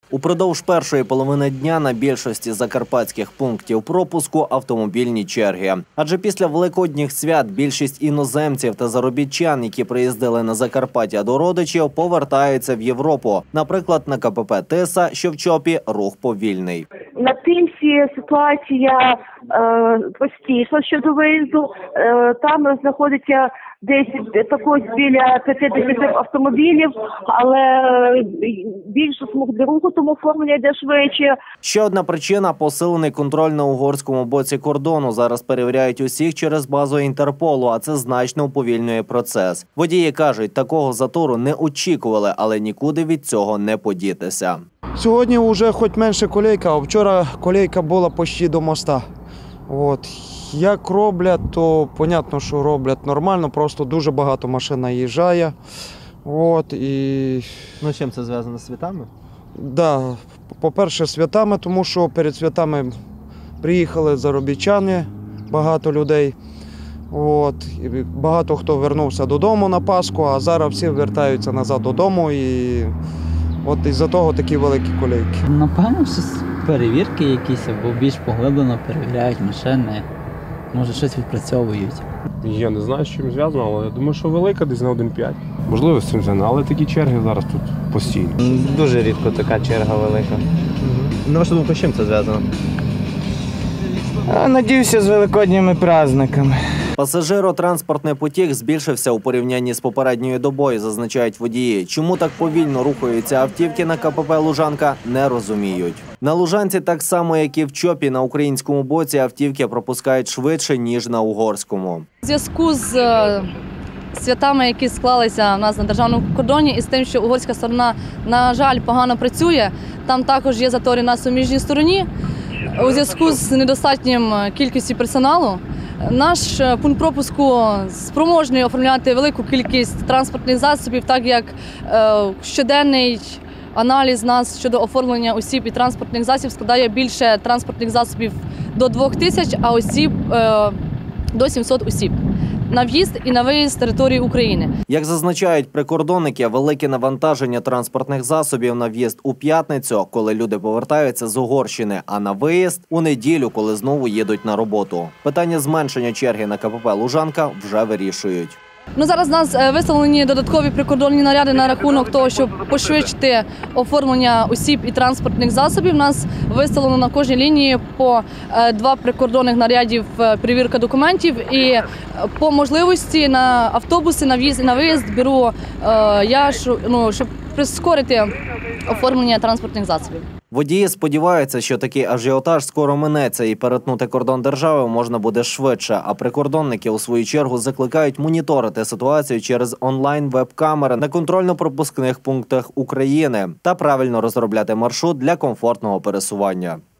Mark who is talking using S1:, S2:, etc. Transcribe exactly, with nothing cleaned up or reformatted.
S1: Упродовж першої половини дня на більшості закарпатських пунктів пропуску автомобільні черги. Адже після великодніх свят більшість іноземців та заробітчан, які приїздили на Закарпаття до родичів, повертаються в Європу. Наприклад, на КПП «Тиса», що в ЧОПі, рух повільний.
S2: На Тисі ситуація е, простіша щодо виїзду. Е, там знаходиться десь також біля п'ятдесят автомобілів, але більше смуг для руху, тому оформлення йде швидше.
S1: Ще одна причина – посилений контроль на угорському боці кордону. Зараз перевіряють усіх через базу Інтерполу, а це значно уповільнює процес. Водії кажуть, такого затору не очікували, але нікуди від цього не подітися.
S3: Сьогодні вже хоч менше колейка, а вчора колейка була почти до моста. От. Як роблять, то понятно, що роблять нормально, просто дуже багато машин наїжджає. От, і...
S1: Ну, з чим це зв'язано з святами?
S3: Так, да, по-перше, святами, тому що перед святами приїхали заробітчани, багато людей. От, і багато хто вернувся додому на Пасху, а зараз всі вертаються назад додому. І от із-за того такі великі колейки.
S4: Напевно, щось перевірки якісь, або більш поглиблено перевіряють машини. Може, щось відпрацьовують.
S5: Я не знаю, з чим зв'язано, але я думаю, що велика, десь на один п'ять. Можливо, з цим зв'язано, але такі черги зараз тут постійно.
S6: Дуже рідко така черга велика.
S1: На вашу думку, з чим це зв'язано?
S6: Надіюся, з великодніми праздниками.
S1: Пасажиро-транспортний потік збільшився у порівнянні з попередньою добою, зазначають водії. Чому так повільно рухаються автівки на КПП «Лужанка» – не розуміють. На Лужанці так само, як і в ЧОПі, на українському боці автівки пропускають швидше, ніж на угорському.
S7: У зв'язку з святами, які склалися в нас на державному кордоні, і з тим, що угорська сторона, на жаль, погано працює, там також є затори на суміжній стороні. У зв'язку з недостатнім кількістю персоналу, наш пункт пропуску спроможний оформляти велику кількість транспортних засобів, так як щоденний аналіз нас щодо оформлення осіб і транспортних засобів складає більше транспортних засобів до двох тисяч, а осіб до сімсот осіб. На в'їзд і на виїзд з території України.
S1: Як зазначають прикордонники, велике навантаження транспортних засобів на в'їзд у п'ятницю, коли люди повертаються з Угорщини, а на виїзд – у неділю, коли знову їдуть на роботу. Питання зменшення черги на КПП «Лужанка» вже вирішують.
S7: Ну, зараз у нас виставлені додаткові прикордонні наряди на рахунок того, щоб пошвидшити оформлення осіб і транспортних засобів. У нас виставлено на кожній лінії по два прикордонних нарядів перевірка документів. І по можливості на автобуси, на в'їзд і на виїзд беру я, ну, щоб прискорити оформлення транспортних засобів.
S1: Водії сподіваються, що такий ажіотаж скоро минеться і перетнути кордон держави можна буде швидше, а прикордонники у свою чергу закликають моніторити ситуацію через онлайн-веб-камери на контрольно-пропускних пунктах України та правильно розробляти маршрут для комфортного пересування.